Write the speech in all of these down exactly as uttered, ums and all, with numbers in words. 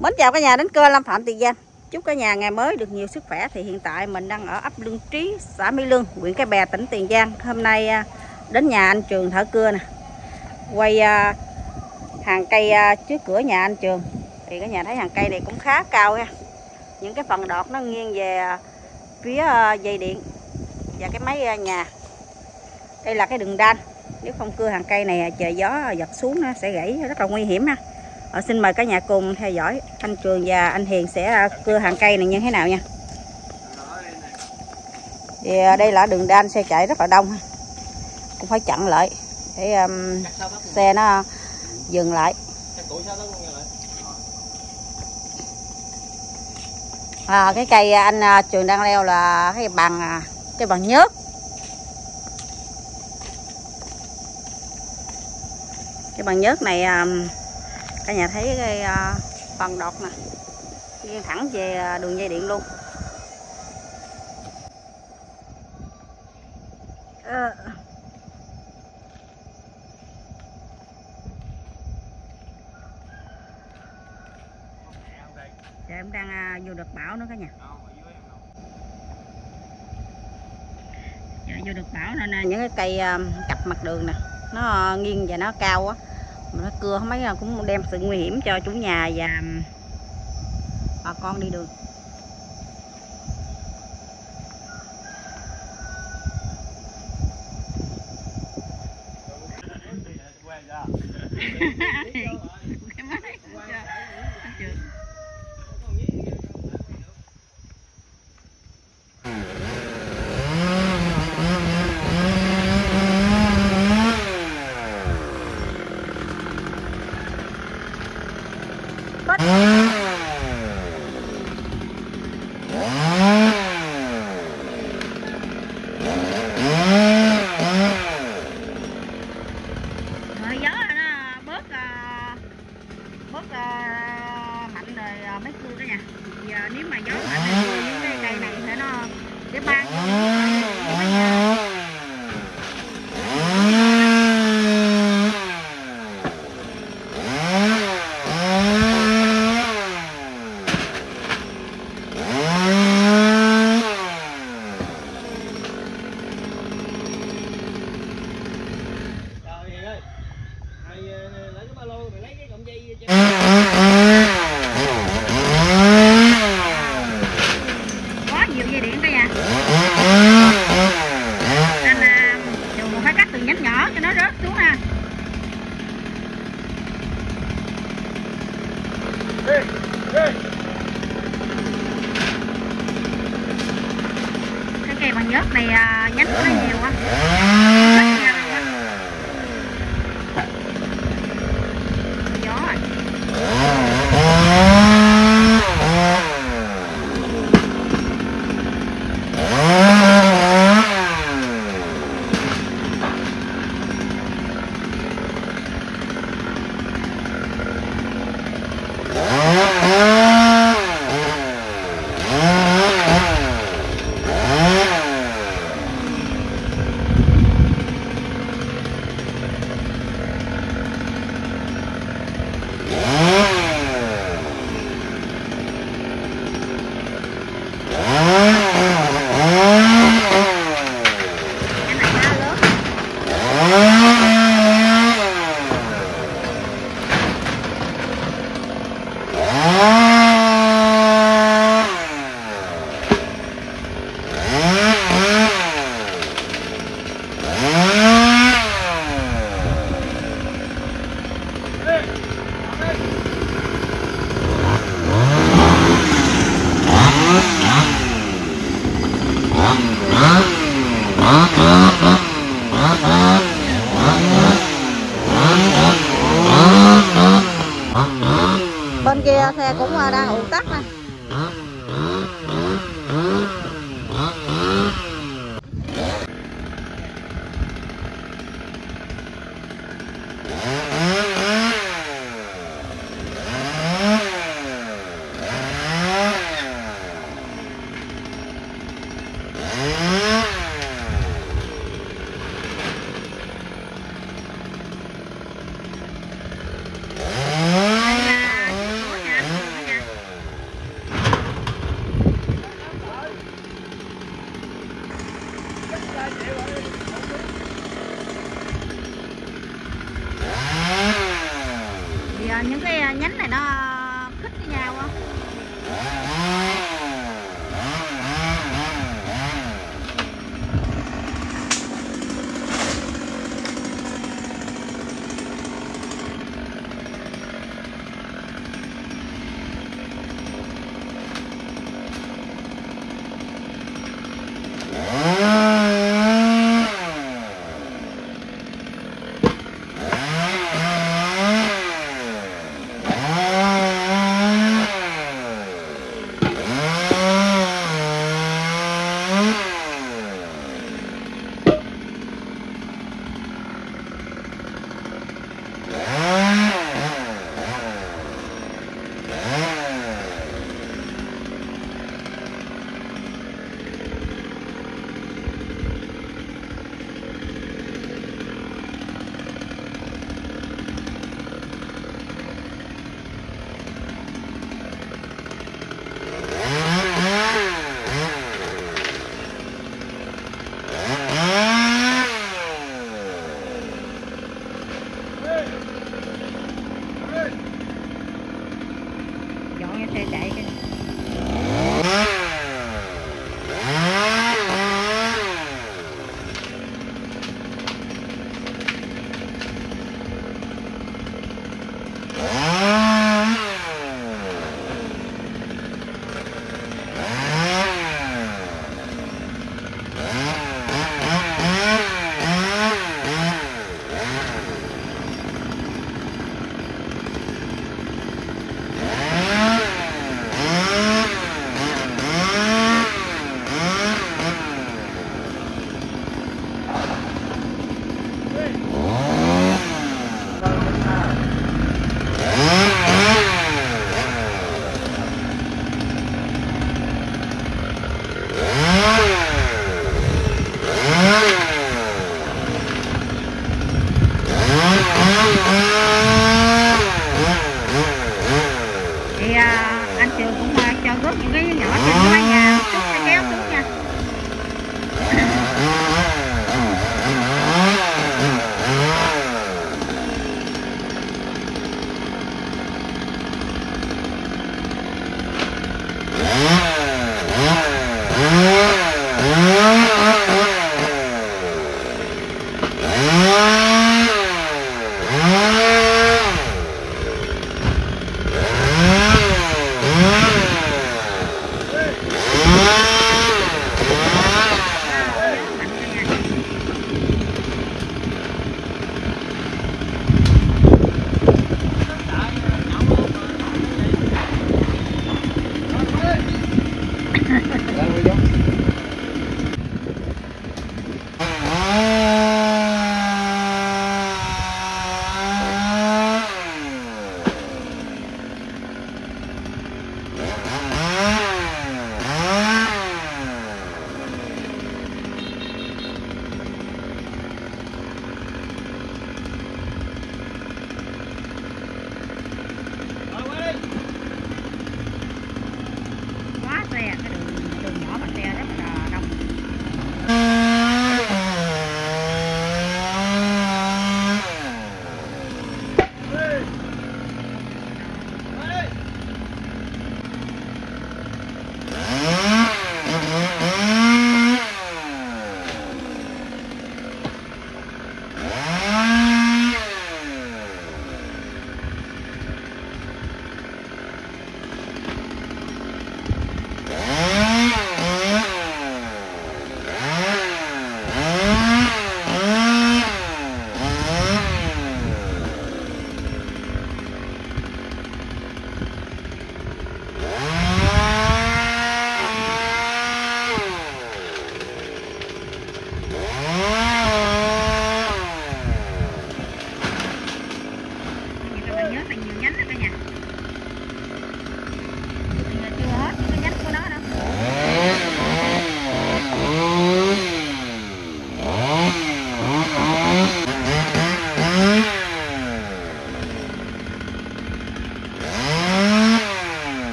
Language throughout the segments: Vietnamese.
Mến chào cả nhà đến kênh Lâm Phạm Tiền Giang. Chúc cả nhà ngày mới được nhiều sức khỏe. Thì hiện tại mình đang ở ấp Lương Trí, xã Mỹ Lương, huyện Cái Bè, tỉnh Tiền Giang. Hôm nay đến nhà anh Trường thở cưa nè, quay hàng cây trước cửa nhà anh Trường. Thì cả nhà thấy hàng cây này cũng khá cao ha. Những cái phần đọt nó nghiêng về phía dây điện và cái máy nhà. Đây là cái đường đan. Nếu không cưa hàng cây này trời gió giật xuống nó sẽ gãy, rất là nguy hiểm ha. Ờ, xin mời cả nhà cùng theo dõi anh Trường và anh Hiền sẽ cưa hàng cây này như thế nào nha. Thì đây là đường đan, xe chạy rất là đông, cũng phải chặn lại để um, xe nó dừng lại. À, cái cây anh Trường đang leo là cái bằng cái bằng nhớt. Cái bằng nhớt này um, cả nhà thấy cái uh, phần đọt nè, nghiêng thẳng về đường dây điện luôn. Uh. Dạ, em đang uh, vô đợt bão nữa cả nhà. Dạ, vô đợt bão nên uh, những cái cây uh, cặp mặt đường nè, nó uh, nghiêng và nó cao á. Nó cưa không mấy cũng đem sự nguy hiểm cho chủ nhà và bà con đi đường. Mấy cưa cả nhà. Thì nếu mà gió mạnh thì những cái cây này thì nó sẽ ban cái cây bằng nhớt này nhánh của nó nhiều quá. Gió rồi. Bên kia xe cũng đang ùn tắc nè. thích cái nhà quá. Dọn cho xe chạy cái. Thì à, anh Trường cũng à, cho rước những cái nhỏ trên mái nhà chút cái kéo xuống nha.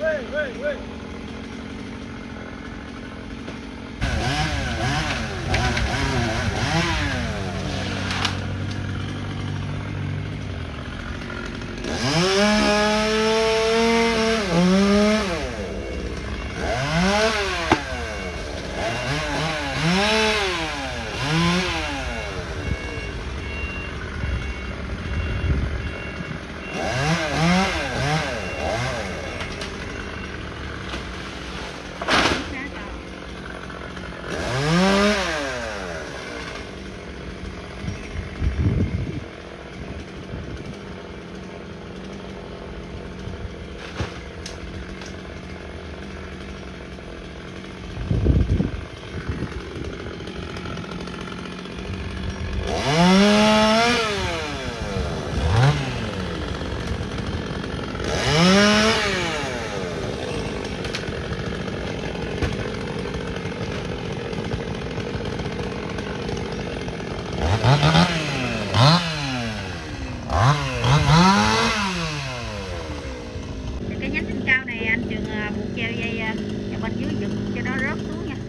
Cái nhánh trên cao này anh Trường buộc treo dây ở bên dưới giật cho nó rớt xuống nha.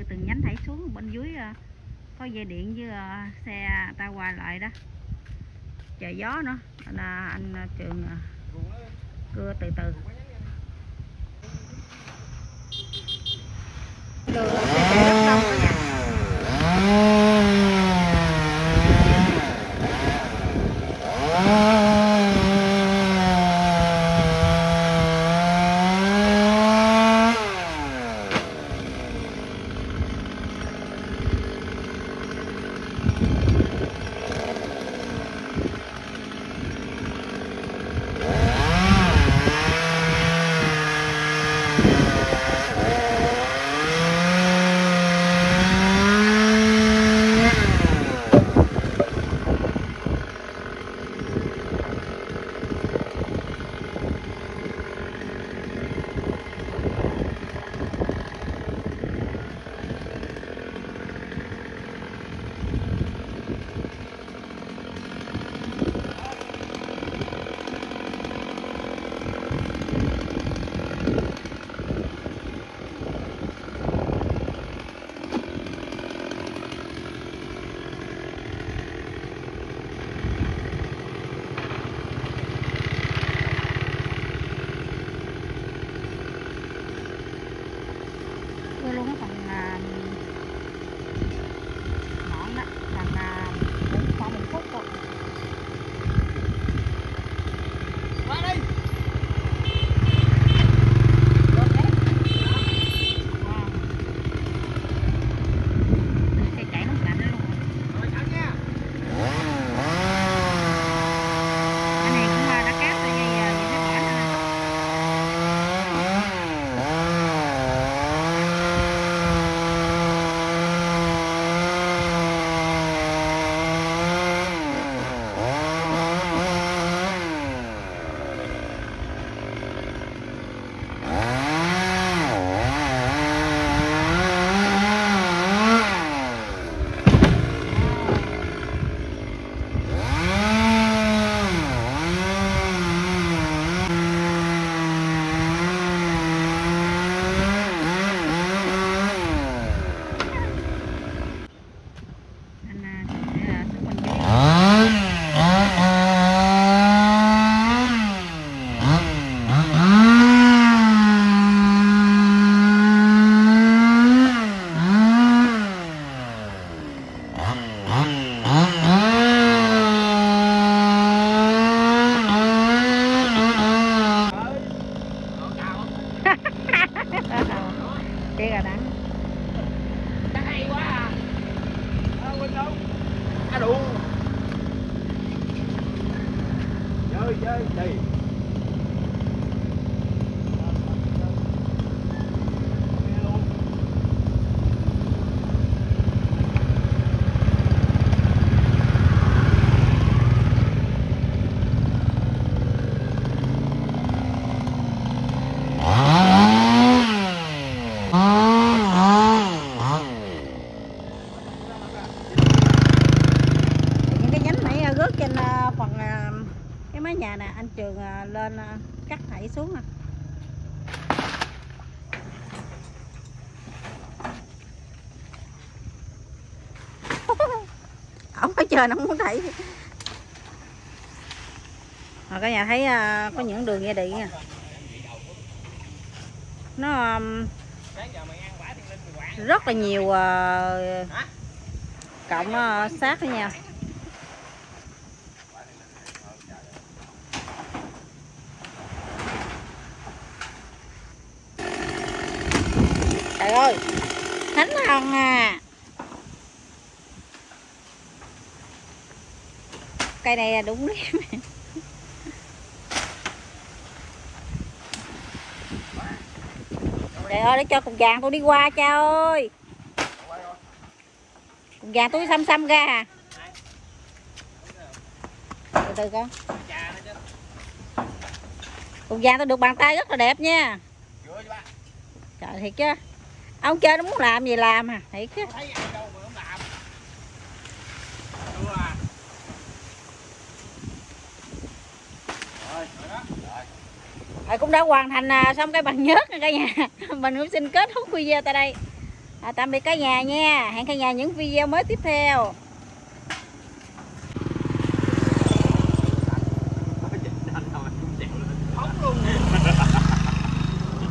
từng nhánh thảy xuống bên dưới có dây điện với xe ta qua lại đó, trời gió nữa nên là anh Trường cưa từ từ. Đường sẽ chạy rất đông đó nha. Luôn cái phần ngọn đó thành cũng khoảng một phút thôi. Qua đi. Cây chạy nó lạnh luôn. Rồi chậm nha. Cái này cũng đã cát rồi dây dây nó bỏ nữa. Cái gà đắng. Cái hay quá à. À, quên đâu. À đủ. Chơi chơi đi. Trên phần cái mái nhà nè, anh Trường lên cắt thảy xuống nè. Ông có chơi nó không muốn thảy. Rồi cả nhà thấy có những đường dây điện nè. Nó rất là nhiều cộng sát với nhau. Trời ơi, thánh hồng à. Cây này đúng lắm. Trời ơi, để cho cục vàng tôi đi qua cha ơi. Cục vàng tôi xăm xăm ra. Từ từ con. Cục vàng tôi được bàn tay rất là đẹp nha. Trời thiệt chứ. Ông chơi nó muốn làm gì làm à, thiệt chứ. Rồi cũng đã hoàn thành xong cái bằng nhớt nha cả nhà. Mình cũng xin kết thúc video tại đây. À, tạm biệt cả nhà nha, hẹn cả nhà những video mới tiếp theo.